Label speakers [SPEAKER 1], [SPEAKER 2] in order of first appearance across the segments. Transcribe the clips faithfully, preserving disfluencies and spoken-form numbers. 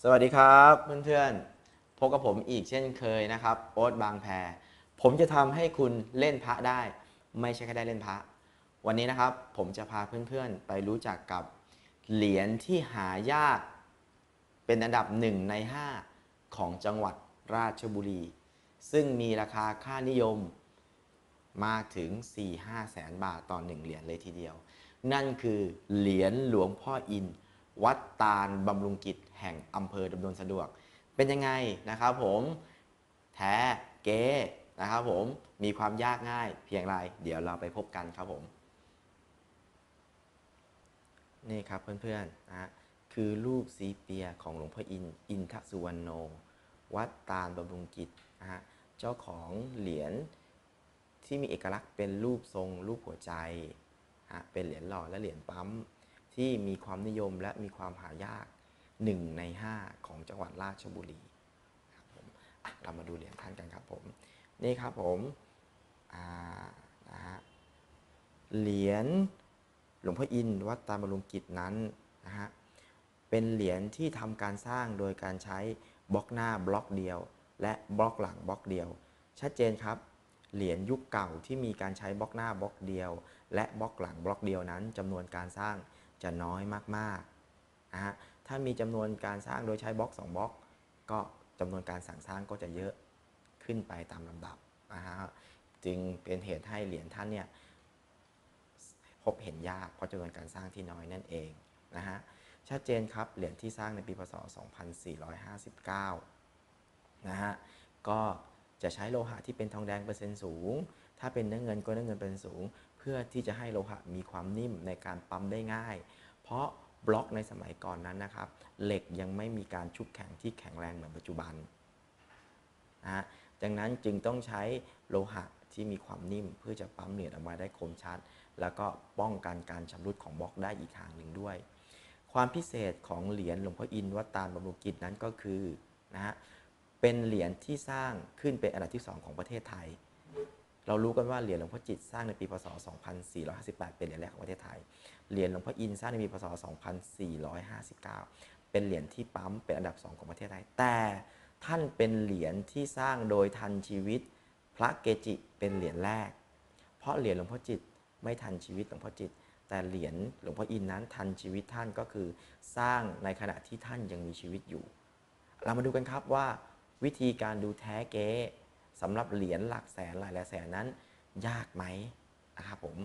[SPEAKER 1] สวัสดีครับเพื่อนๆพบกับผมอีกเช่นเคยนะครับโอ๊ตบางแพผมจะทำให้คุณเล่นพระได้ไม่ใช่แค่ได้เล่นพระวันนี้นะครับผมจะพาเพื่อนๆไปรู้จักกับเหรียญที่หายากเป็นอันดับหนึ่งในห้าของจังหวัดราชบุรีซึ่งมีราคาค่านิยมมากถึง สี่ถึงห้า แสนบาทต่อหนึ่งเหรียญเลยทีเดียวนั่นคือเหรียญหลวงพ่ออินวัดตาลบำรุงกิจแห่งอำเภอดำเนินสะดวกเป็นยังไงนะครับผมแท้เก๊นะครับผมมีความยากง่ายเพียงไรเดี๋ยวเราไปพบกันครับผมนี่ครับเพื่อนๆนะคือรูปซีเปียของหลวงพ่ออินอินทสุวรรณโนวัดตาลบำรุงกิจนะฮะเจ้าของเหรียญที่มีเอกลักษณ์เป็นรูปทรงรูปหัวใจเป็นเหรียญหล่อและเหรียญปั๊มที่มีความนิยมและมีความหายากหนึ่งในห้าของจังหวัดราชบุรีครับผมเรามาดูเหรียญท่านกันครับผมนี่ครับผมนะฮะเหรียญหลวงพ่ออินวัดตาลบำรุงกิจนั้นนะฮะเป็นเหรียญที่ทำการสร้างโดยการใช้บล็อกหน้าบล็อกเดียวและบล็อกหลังบล็อกเดียวชัดเจนครับเหรียญยุคเก่าที่มีการใช้บล็อกหน้าบล็อกเดียวและบล็อกหลังบล็อกเดียวนั้นจำนวนการสร้างจะน้อยมากๆนะฮะถ้ามีจำนวนการสร้างโดยใช้บล็อกสองบล็อกก็จำนวนการสั่งสร้างก็จะเยอะขึ้นไปตามลำดับนะฮะจึงเป็นเหตุให้เหรียญท่านเนี่ยพบเห็นยากเพราะจำนวนการสร้างที่น้อยนั่นเองนะฮะชัดเจนครับเหรียญที่สร้างในปีพ.ศ. สองพันสี่ร้อยห้าสิบเก้านะฮะก็จะใช้โลหะที่เป็นทองแดงเปอร์เซ็นต์สูงถ้าเป็นเนื้อเงินก็เนื้อเงินเปอร์เซ็นต์สูงเพื่อที่จะให้โลหะมีความนิ่มในการปั๊มได้ง่ายเพราะบล็อกในสมัยก่อนนั้นนะครับเหล็กยังไม่มีการชุบแข็งที่แข็งแรงเหมือนปัจจุบันนะฮะดังนั้นจึงต้องใช้โลหะที่มีความนิ่มเพื่อจะปั๊มเหรียญออกมาได้คมชัดแล้วก็ป้องกันการชำรุดของบล็อกได้อีกทางหนึ่งด้วยความพิเศษของเหรียญหลวงพ่ออินวัดตาลบำรุงกิจนั้นก็คือนะฮะเป็นเหรียญที่สร้างขึ้นเป็นอันดับที่สองของประเทศไทยเรารู้กันว่าเหรียญหลวงพ่อจิตสร้างในปีพ.ศ. สองพันสี่ร้อยห้าสิบแปดเป็นเหรียญแรกของประเทศไทยเหรียญหลวงพ่ออินสร้างในปีพ.ศ. สองพันสี่ร้อยห้าสิบเก้าเป็นเหรียญที่ปั๊มเป็นอันดับสองของประเทศไทยแต่ท่านเป็นเหรียญที่สร้างโดยทันชีวิตพระเกจิเป็นเหรียญแรกเพราะเหรียญหลวงพ่อจิตไม่ทันชีวิตหลวงพ่อจิตแต่เหรียญหลวงพ่ออินนั้นทันชีวิตท่านก็คือสร้างในขณะที่ท่านยังมีชีวิตอยู่เรามาดูกันครับว่าวิธีการดูแท้เก๊สำหรับเหรียญหลักแสนหลายหลายแสนนั้นยากไหมนะครับผม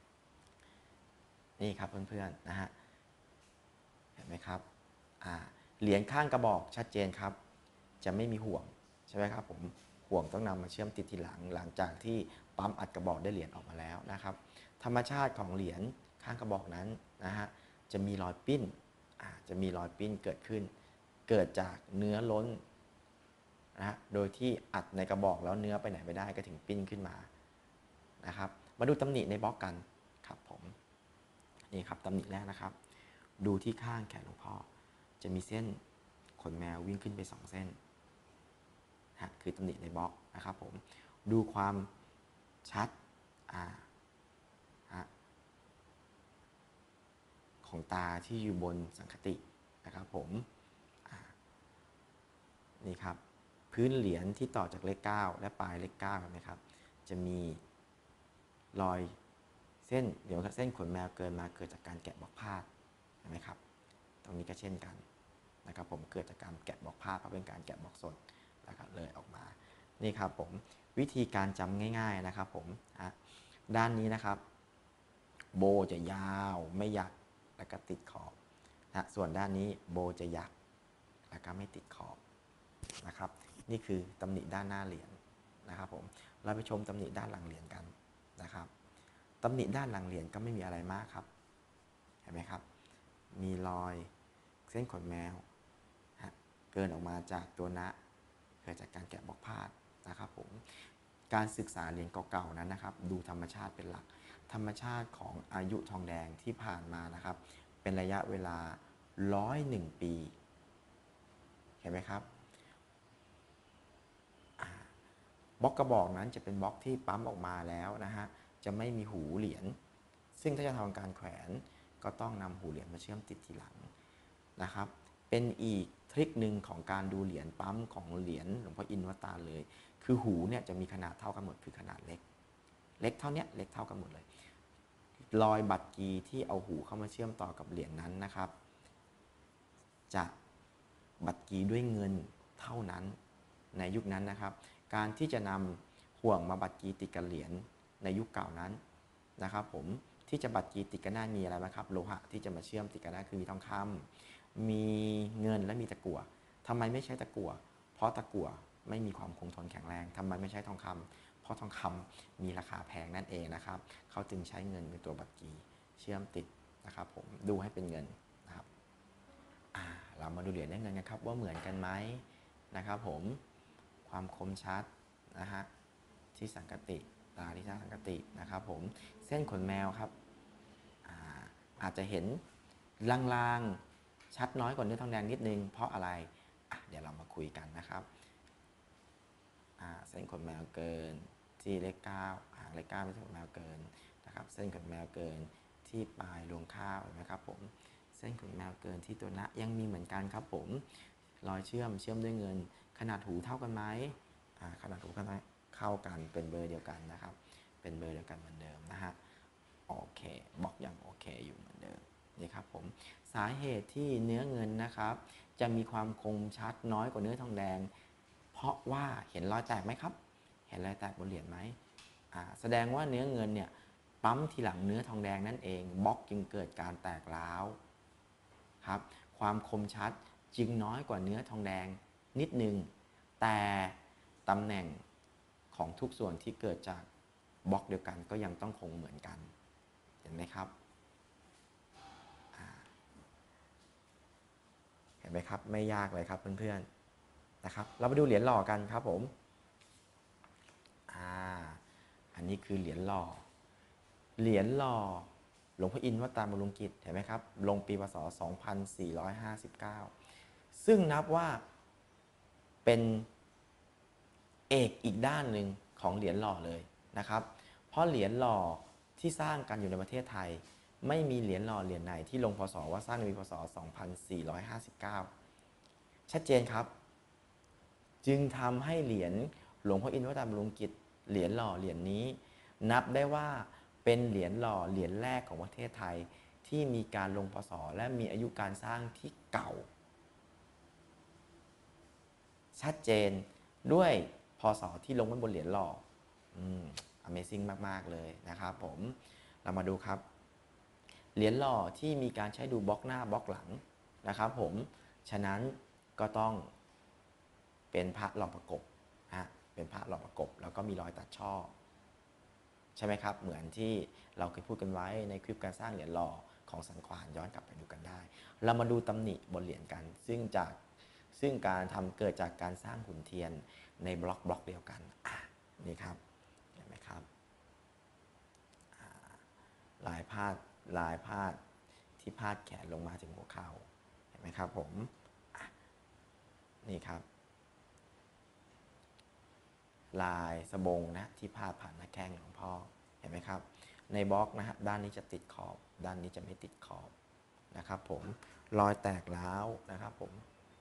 [SPEAKER 1] นี่ครับเพื่อนๆนะฮะเห็นไหมครับเหรียญข้างกระบอกชัดเจนครับจะไม่มีห่วงใช่ไหมครับผมห่วงต้องนำมาเชื่อมติดทีหลังหลังจากที่ปั๊มอัดกระบอกได้เหรียญออกมาแล้วนะครับธรรมชาติของเหรียญข้างกระบอกนั้นนะฮะจะมีรอยปิ้นจะมีรอยปิ้นเกิดขึ้นเกิดจากเนื้อล้นนะฮะโดยที่อัดในกระบอกแล้วเนื้อไปไหนไม่ได้ก็ถึงปิ้นขึ้นมานะครับมาดูตำหนิในบล็อกกันครับผมนี่ครับตำหนิแรกนะครับดูที่ข้างแขนหลวงพ่อจะมีเส้นขนแมววิ่งขึ้นไปสองเส้นนะคือตำหนิในบล็อกนะครับผมดูความชัดของตาที่อยู่บนสังคตินะครับผมนี่ครับพื้นเหรียญที่ต่อจากเลขเก้าและปลายเลขเก้านะครับจะมีรอยเส้นเดี๋ยวเส้นขนแมวเกินมาเกิดจากการแกะบล็อกพาดเห็นไหมครับตรงนี้ก็เช่นกันนะครับผมเกิดจากการแกะบล็อกพาดเพราะเป็นการแกะบล็อกสดแล้วก็เลยออกมานี่ครับผมวิธีการจำง่ายๆนะครับผมด้านนี้นะครับโบจะยาวไม่ยักแล้วก็ติดขอบนะส่วนด้านนี้โบจะยักแล้วก็ไม่ติดขอบนะครับนี่คือตำหนิด้านหน้าเหรียญนะครับผมเราไปชมตำหนิด้านหลังเหรียญกันนะครับตำหนิด้านหลังเหรียญก็ไม่มีอะไรมากครับเห็นไหมครับมีรอยเส้นขนแมวเกินออกมาจากตัวนะเกิดจากการแกะบล็อกพาดนะครับผมการศึกษาเหรียญเก่าๆนั้นนะครับดูธรรมชาติเป็นหลักธรรมชาติของอายุทองแดงที่ผ่านมานะครับเป็นระยะเวลาหนึ่งร้อยเอ็ดปีเห็นไหมครับบล็อกกระบอกนั้นจะเป็นบล็อกที่ปั๊มออกมาแล้วนะฮะจะไม่มีหูเหรียญซึ่งถ้าจะทำการแขวนก็ต้องนำหูเหรียญมาเชื่อมติดทีหลังนะครับเป็นอีกทริคหนึ่งของการดูเหรียญปั๊มของเหรียญหลวงพ่ออินวัดตาลเลยคือหูเนี่ยจะมีขนาดเท่ากันหมดคือขนาดเล็กเล็กเท่านี้เล็กเท่ากันหมดเลยรอยบัตรกีที่เอาหูเข้ามาเชื่อมต่อกับเหรียญนั้นนะครับจะบัตรกีด้วยเงินเท่านั้นในยุคนั้นนะครับการที่จะนำห่วงมาบัตรกีติดกับเหรียญในยุคเก่านั้นนะครับผมที่จะบัตรกีติดกันได้มีอะไรบ้างครับโลหะที่จะมาเชื่อมติดกันได้คือมีทองคำมีเงินและมีตะกั่วทำไมไม่ใช้ตะกั่วเพราะตะกั่วไม่มีความคงทนแข็งแรงทำไมไม่ใช้ทองคำเพราะทองคำมีราคาแพงนั่นเองนะครับเขาจึงใช้เงินเป็นตัวบัตรกีเชื่อมติดนะครับผมดูให้เป็นเงินนะครับเรามาดูเหรียญได้เงินกันครับว่าเหมือนกันไหมนะครับผมความคมชัดนะฮะที่สังกติตาที่สร้างสังกตินะครับผมเส้นขนแมวครับ อาอาจจะเห็นลางๆชัดน้อยกว่าเนื้อทองแดงนิดนึงเพราะอะไรเดี๋ยวเรามาคุยกันนะครับเส้นขนแมวเกินที่เลขเก้าหางเลขเก้าเป็นเส้นขนแมวเกินนะครับเส้นขนแมวเกินที่ปลายรวงข้าวเห็นไหมครับผมเส้นขนแมวเกินที่ตัวนะยังมีเหมือนกันครับผมรอยเชื่อมเชื่อมด้วยเงินขนาดหูเท่ากันไหมขนาดหูเข้ากันเป็นเบอร์เดียวกันนะครับเป็นเบอร์เดียวกันเหมือนเดิมนะฮะโอเคบล็อกยังโอเคอยู่เหมือนเดิมนี่ครับผมสาเหตุที่เนื้อเงินนะครับจะมีความคมชัดน้อยกว่าเนื้อทองแดงเพราะว่าเห็นรอยแตกไหมครับเห็นรอยแตกบนเหรียญไหมอ่าแสดงว่าเนื้อเงินเนี่ยปั๊มทีหลังเนื้อทองแดงนั่นเองบล็อกจึงเกิดการแตกร้าวครับความคมชัดจึงน้อยกว่าเนื้อทองแดงนิดนึงแต่ตำแหน่งของทุกส่วนที่เกิดจากบล็อกเดียวกันก็ยังต้องคงเหมือนกันเห็นไหมครับเห็นไหมครับไม่ยากเลยครับเพื่อนๆนะครับเราไปดูเหรียญหล่อกันครับผมอ่าอันนี้คือเหรียญหล่อเหรียญหล่อหลวงพ่ออินทร์วัดตาลบำรุงกิจเห็นไหมครับลงปีพ.ศ. สองพันสี่ร้อยห้าสิบเก้าซึ่งนับว่าเป็นเอกอีกด้านหนึ่งของเหรียญหล่อเลยนะครับเพราะเหรียญหล่อที่สร้างกันอยู่ในประเทศไทยไม่มีเหรียญหล่อเหรียญไหนที่ลงพ.ศ. ว่าสร้างในปีพ.ศ. สองพันสี่ร้อยห้าสิบเก้าชัดเจนครับจึงทำให้เหรียญหลวงพ่ออินทร์วัดตาลบำรุงกิจเหรียญหล่อเหรียญนี้นับได้ว่าเป็นเหรียญหล่อเหรียญแรกของประเทศไทยที่มีการลงพ.ศ. และมีอายุการสร้างที่เก่าชัดเจนด้วยพ.ศ. ที่ลงไว้บนเหรียญหล่ออืม Amazing มากๆเลยนะครับผมเรามาดูครับเหรียญหล่อที่มีการใช้ดูบล็อกหน้าบล็อกหลังนะครับผมฉะนั้นก็ต้องเป็นพระหล่อประกบฮะเป็นพระหล่อประกบแล้วก็มีรอยตัดช่อใช่ไหมครับเหมือนที่เราเคยพูดกันไว้ในคลิปการสร้างเหรียญหล่อของสันขวานย้อนกลับไปดูกันได้เรามาดูตำหนิบนเหรียญกันซึ่งจากซึ่งการทำเกิดจากการสร้างหุ่นเทียนในบล็อกบล็อกเดียวกันนี่ครับเห็นไหมครับลายพาดลายพาดที่พาดแขนลงมาถึงหัวเข่าเห็นไหมครับผมนี่ครับลายสบงนะที่พาดผ่านหน้าแข้งหลวงพ่อเห็นไหมครับในบล็อกนะฮะด้านนี้จะติดขอบด้านนี้จะไม่ติดขอบนะครับผมรอยแตกร้าวนะครับผม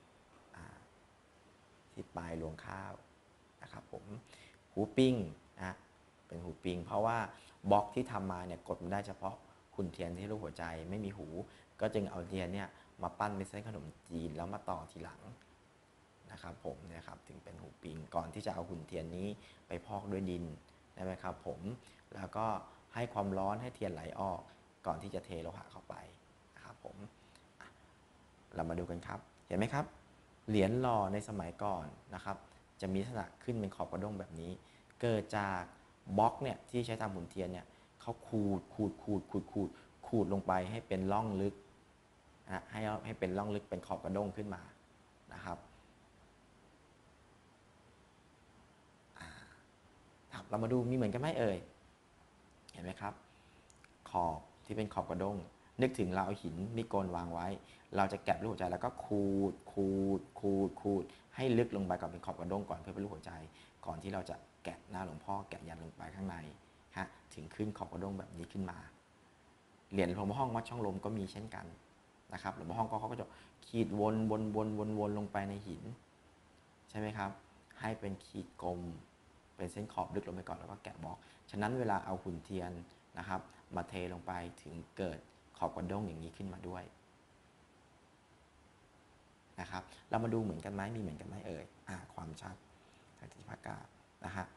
[SPEAKER 1] ที่ปลายรวงข้าวนะครับผมหูปิ้งนะเป็นหูปิ้งเพราะว่าบล็อกที่ทำมาเนี่ยกดมันได้เฉพาะขุนเทียนที่รูปหัวใจไม่มีหูก็จึงเอาเทียนเนี่ยมาปั้นเป็นเส้นขนมจีนแล้วมาต่อทีหลังนะครับผมเนี่ยครับถึงเป็นหูปิ้งก่อนที่จะเอาหุ่นเทียนนี้ไปพอกด้วยดินใช่ไหมครับผมแล้วก็ให้ความร้อนให้เทียนไหลออกก่อนที่จะเทโลหะเข้าไปนะครับผมเรามาดูกันครับเห็นไหมครับเหรียญหล่อในสมัยก่อนนะครับจะมีลักษณะขึ้นเป็นขอบกระด้งแบบนี้เกิดจากบล็อกเนี่ยที่ใช้ทำหุ่นเทียนเนี่ยเขาขูดขูดขูดขูดขูดขูดลงไปให้เป็นร่องลึกนะให้ให้เป็นร่องลึกเป็นขอบกระด้งขึ้นมานะครับเรามาดูมีเหมือนกันไหมเอ่ยเห็นไหมครับขอบที่เป็นขอบกระด้งนึกถึงเราเอาหินมีโกนวางไว้เราจะแกะลูกหัวใจแล้วก็ขูดขูดขูดขูดให้ลึกลงไปก่อนเป็นขอบกระด้งก่อนเพื่อเป็นลูกหัวใจก่อนที่เราจะแกะหน้าหลวงพ่อแกะยันลงไปข้างในฮะถึงขึ้นขอบกระด้งแบบนี้ขึ้นมาเหรียญหลวงพ่อห้องวัดช่องลมก็มีเช่นกันนะครับหลวงพ่อฮ่องกงเขาก็จะขีดวนวนวนวนวนลงไปในหินใช่ไหมครับให้เป็นขีดกลมเป็นเส้นขอบลึกลงไปก่อนแล้วก็แกะบล็อกฉะนั้นเวลาเอาหุ่นเทียนนะครับมาเทลงไปถึงเกิดขอบกระด้งอย่างนี้ขึ้นมาด้วยนะครับเรามาดูเหมือนกันไหมมีเหมือนกันไหมเอ่ยอ่าความชัดทางที่ภาคกานะฮะ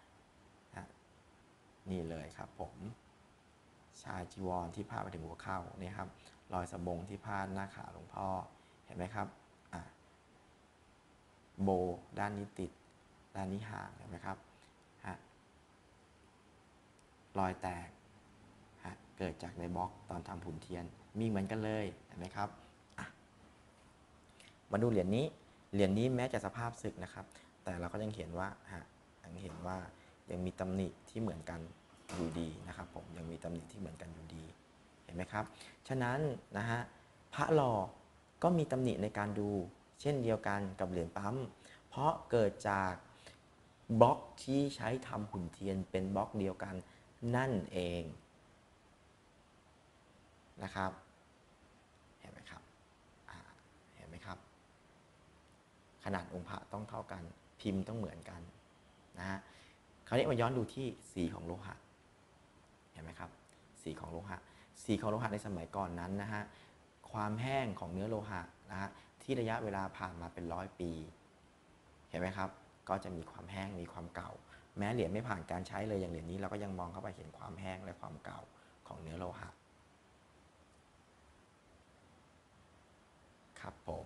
[SPEAKER 1] นี่เลยครับผมชายจีวรที่พาดไปถึงหัวเข่านี่ครับรอยสบงที่พาดหน้าขาหลวงพ่อเห็นไหมครับอ่าโบด้านนี้ติดด้านนี้ห่างเห็นไหมครับฮะรอยแตกฮะเกิดจากในบล็อกตอนทำหุ่นเทียนมีเหมือนกันเลยเห็นไหมครับมาดูเหรียญนี้เหรียญนี้แม้จะสภาพสึกนะครับแต่เราก็ยังเห็นว่าฮะยังเห็นว่ายังมีตำหนิที่เหมือนกันอยู่ดีนะครับผมยังมีตำหนิที่เหมือนกันอยู่ดีเห็นไหมครับฉะนั้นนะฮะพระหล่อก็มีตำหนิในการดูเช่นเดียวกันกับเหรียญปั๊มเพราะเกิดจากบล็อกที่ใช้ทำหุ่นเทียนเป็นบล็อกเดียวกันนั่นเองนะครับเห็นไหมครับเห็นไหมครับขนาดองค์พระต้องเท่ากันพิมพ์ต้องเหมือนกันนะฮะคราวนี้มาย้อนดูที่สีของโลหะเห็นไหมครับสีของโลหะสีของโลหะในสมัยก่อนนั้นนะฮะความแห้งของเนื้อโลหะนะฮะที่ระยะเวลาผ่านมาเป็นร้อยปีเห็นไหมครับก็จะมีความแห้งมีความเก่าแม้เหรียญไม่ผ่านการใช้เลยอย่างเหรียญนี้เราก็ยังมองเข้าไปเห็นความแห้งและความเก่าของเนื้อโลหะครับผม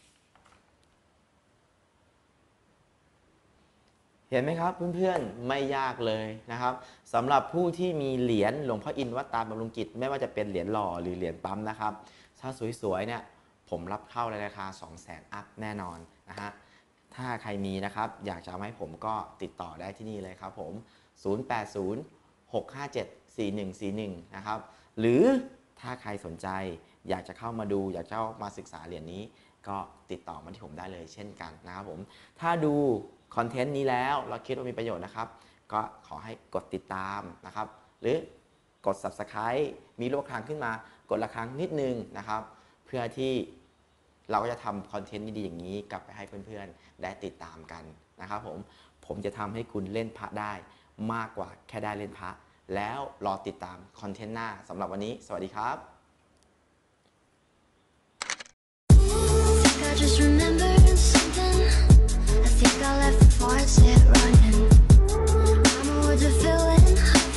[SPEAKER 1] เห็นไหมครับเพื่อนๆไม่ยากเลยนะครับสำหรับผู้ที่มีเหรียญหลวงพ่ออินวัดตาลบำรุงกิจไม่ว่าจะเป็นเหรียญหล่อหรือเหรียญปั๊มนะครับถ้าสวยๆเนี่ยผมรับเข้าในราคา สองแสน อัพแน่นอนนะฮะถ้าใครมีนะครับอยากจะเอาให้ผมก็ติดต่อได้ที่นี่เลยครับผมศูนย์ แปด ศูนย์ หก ห้า เจ็ด สี่ หนึ่ง สี่ หนึ่งนะครับหรือถ้าใครสนใจอยากจะเข้ามาดูอยากจะเข้ามาศึกษาเหรียญนี้ก็ติดต่อมาที่ผมได้เลยเช่นกันนะครับผมถ้าดูคอนเทนต์นี้แล้วเราคิดว่ามีประโยชน์นะครับก็ขอให้กดติดตามนะครับหรือกด ซับสไครบ์ มีรูประฆังขึ้นมากดระฆังนิดนึงนะครับเพื่อที่เราก็จะทำคอนเทนต์ดีๆอย่างนี้กลับไปให้เพื่อนๆได้ติดตามกันนะครับผมผมจะทำให้คุณเล่นพระได้มากกว่าแค่ได้เล่นพระแล้วรอติดตามคอนเทนต์หน้าสำหรับวันนี้สวัสดีครับ
[SPEAKER 2] I just remembered something. I think I left before I said